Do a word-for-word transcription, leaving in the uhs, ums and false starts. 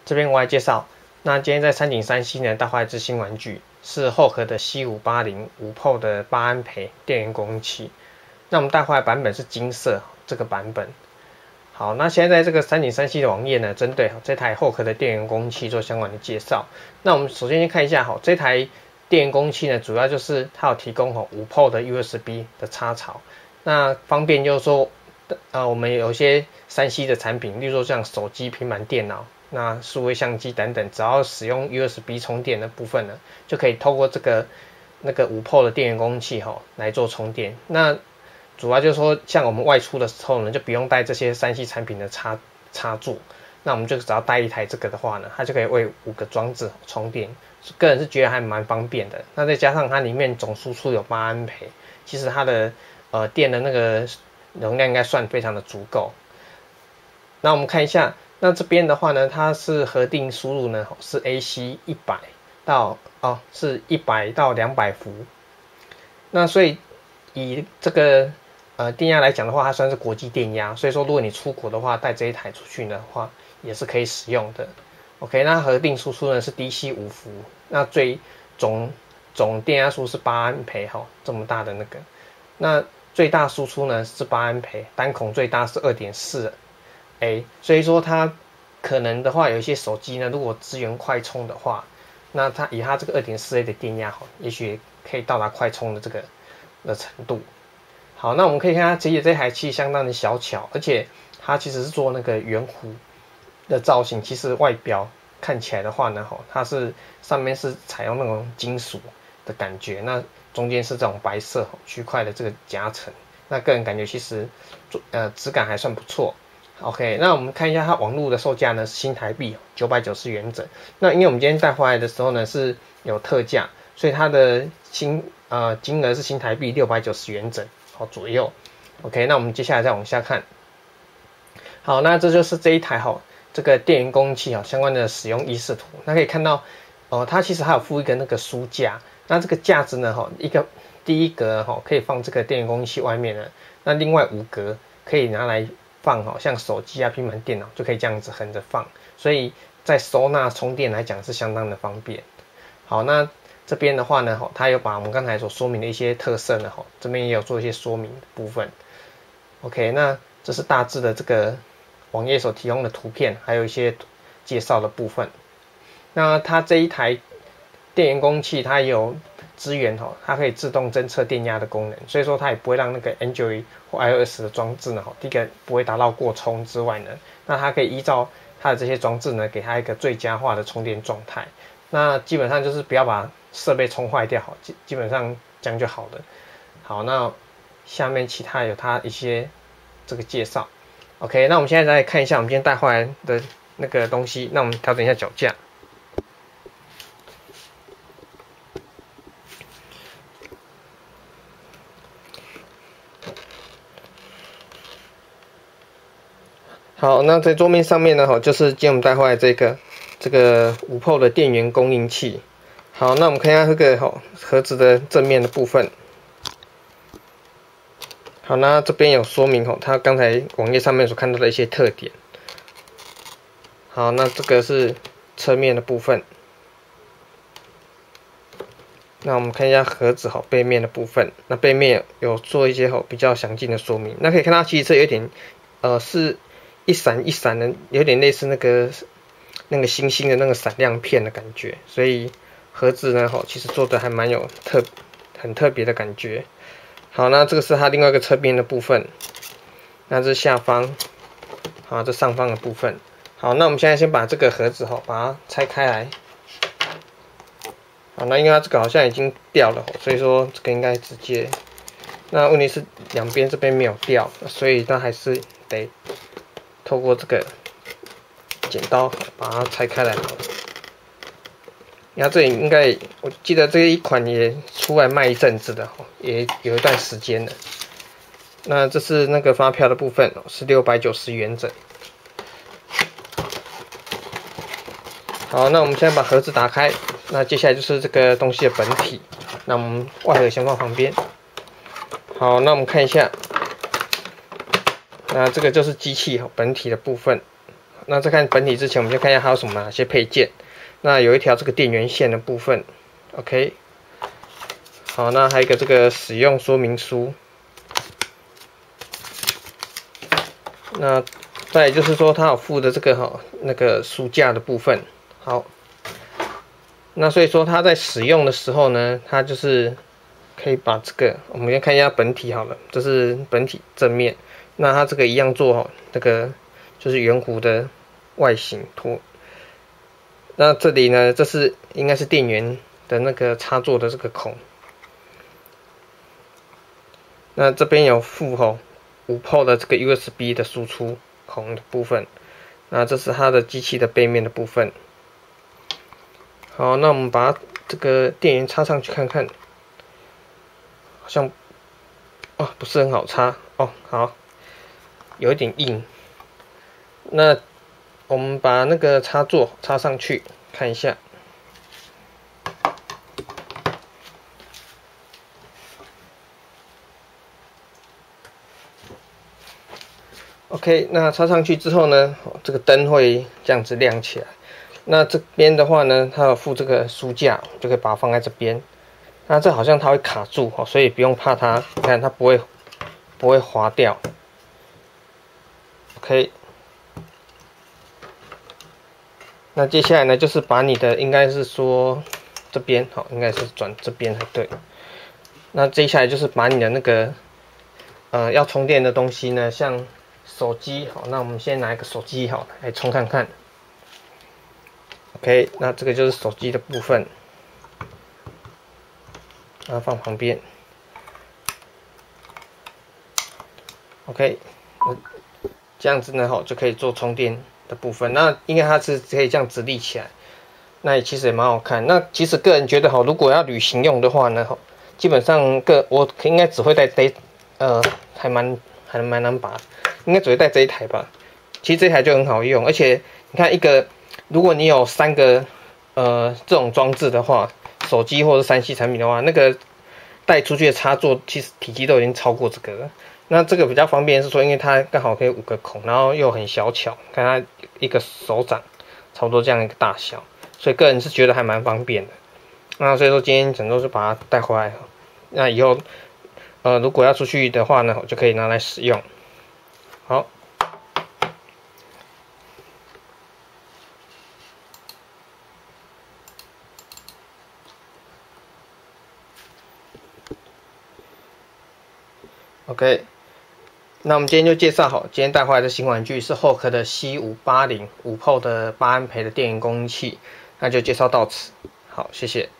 这边我来介绍。那今天在三井山西呢，带回来一支新玩具，是后壳的 C 五八零 五 P 的八安培电源供应器。那我们带回来版本是金色这个版本。好，那现在在这个三井山西的网页呢，针对这台后壳的电源供应器做相关的介绍。那我们首先先看一下哈，这台电源供应器呢，主要就是它有提供哈 五 P 的 U S B 的插槽，那方便就是说，呃，我们有一些三 C 的产品，例如说像手机、平板电脑、那数位相机等等，只要使用 U S B 充电的部分呢，就可以透过这个那个五 P 的电源供应器哈来做充电。那主要就是说，像我们外出的时候呢，就不用带这些三 C 产品的插插座，那我们就只要带一台这个的话呢，它就可以为五个装置充电。个人是觉得还蛮方便的。那再加上它里面总输出有八安培，其实它的呃电的那个容量应该算非常的足够。那我们看一下，那这边的话呢，它是核定输入呢是 A C 一百到哦是一百到两百伏。那所以以这个呃电压来讲的话，它算是国际电压，所以说如果你出国的话，带这一台出去的话也是可以使用的。OK， 那核定输出呢是 D C 五伏，那最总总电压数是八安培哈，这么大的那个，那最大输出呢是八安培，单孔最大是 二点四 A， 所以说它可能的话，有一些手机呢，如果支援快充的话，那它以它这个 二点四 A 的电压哈，也许可以到达快充的这个的程度。好，那我们可以看它其实这台器相当的小巧，而且它其实是做那个圆弧的造型，其实外表看起来的话呢，它是上面是采用那种金属的感觉，那中间是这种白色区块的这个夹层，那个人感觉其实呃质感还算不错。OK， 那我们看一下它网络的售价呢是新台币九百九十元整。那因为我们今天带回来的时候呢是有特价，所以它的新呃金额是新台币六百九十元整好左右。OK， 那我们接下来再往下看。好，那这就是这一台哈。这个电源供应器啊，相关的使用意识图，那可以看到，哦、呃，它其实还有附一个那个书架，那这个架子呢，哈，一个第一格哈可以放这个电源供应器外面呢，那另外五格可以拿来放哈，像手机啊、平板电脑就可以这样子横着放，所以在收纳充电来讲是相当的方便。好，那这边的话呢，哈，它有把我们刚才所说明的一些特色呢，哈，这边也有做一些说明的部分。OK， 那这是大致的这个网页所提供的图片，还有一些介绍的部分。那它这一台电源供应器，它也有支援哈，它可以自动侦测电压的功能，所以说它也不会让那个 Android 或 iOS 的装置呢，第一个不会达到过充之外呢，那它可以依照它的这些装置呢，给它一个最佳化的充电状态。那基本上就是不要把设备充坏掉，基基本上这样就好了。好，那下面其他有它一些这个介绍。OK， 那我们现在来看一下我们今天带回来的那个东西。那我们调整一下脚架。好，那在桌面上面呢，就是今天我们带回来这个这个五 P 的电源供应器。好，那我们看一下这个盒子的正面的部分。好，那这边有说明哦，它刚才网页上面所看到的一些特点。好，那这个是侧面的部分。那我们看一下盒子哈背面的部分，那背面有做一些哈比较详尽的说明。那可以看到其实这有点呃是一闪一闪的，有点类似那个那个星星的那个闪亮片的感觉，所以盒子呢哈其实做的还蛮有特很特别的感觉。好，那这个是它另外一个侧边的部分，那这是下方，好，这上方的部分。好，那我们现在先把这个盒子哈，把它拆开来。好，那因为它这个好像已经掉了，所以说这个应该直接。那问题是两边这边没有掉，所以它还是得透过这个剪刀把它拆开来。然后这里应该，我记得这一款也出来卖一阵子的，也有一段时间了。那这是那个发票的部分，是六百九十元整。好，那我们现在把盒子打开，那接下来就是这个东西的本体。那我们外盒先放旁边。好，那我们看一下，那这个就是机器本体的部分。 那在看本体之前，我们先看一下还有什么哪些配件。那有一条这个电源线的部分 ，OK。好，那还有一个这个使用说明书。那再来就是说，它有附的这个哈那个书架的部分。好，那所以说它在使用的时候呢，它就是可以把这个，我们先看一下本体好了，这是本体正面。那它这个一样做哈，这个就是圆弧的外形托。那这里呢，这是应该是电源的那个插座的这个孔。那这边有附吼五 P 的这个 U S B 的输出孔的部分。那这是它的机器的背面的部分。好，那我们把这个电源插上去看看，好像啊不是很好插哦，好，有一点硬。那我们把那个插座插上去看一下。OK， 那插上去之后呢，这个灯会这样子亮起来。那这边的话呢，它有附这个书架，就可以把它放在这边。那这好像它会卡住，所以不用怕它，你看它不会不会滑掉。OK， 那接下来呢，就是把你的应该是说这边好，应该是转这边才对。那接下来就是把你的那个呃要充电的东西呢，像手机好，那我们先拿一个手机好来充看看。OK， 那这个就是手机的部分，然后放旁边。OK， 那这样子呢，吼就可以做充电的部分。那应该它是可以这样直立起来，那其实也蛮好看。那其实个人觉得，吼如果要旅行用的话呢，吼基本上个我应该只会带这，呃，还蛮还蛮难拔，应该只会带这一台吧。其实这台就很好用，而且你看一个。如果你有三个呃这种装置的话，手机或者三 C 产品的话，那个带出去的插座其实体积都已经超过这个了。那这个比较方便是说，因为它刚好可以五个孔，然后又很小巧，看它一个手掌差不多这样一个大小，所以个人是觉得还蛮方便的。那所以说今天整周是把它带回来，那以后呃如果要出去的话呢，我就可以拿来使用。好。OK， 那我们今天就介绍好，今天带回来的新玩具是后壳的 C 五八零 五 P 的八安培的电源供应器，那就介绍到此。好，谢谢。